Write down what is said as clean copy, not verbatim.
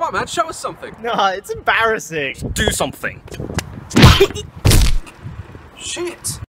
on, man, show us something. Nah, it's embarrassing. Do something. Shit.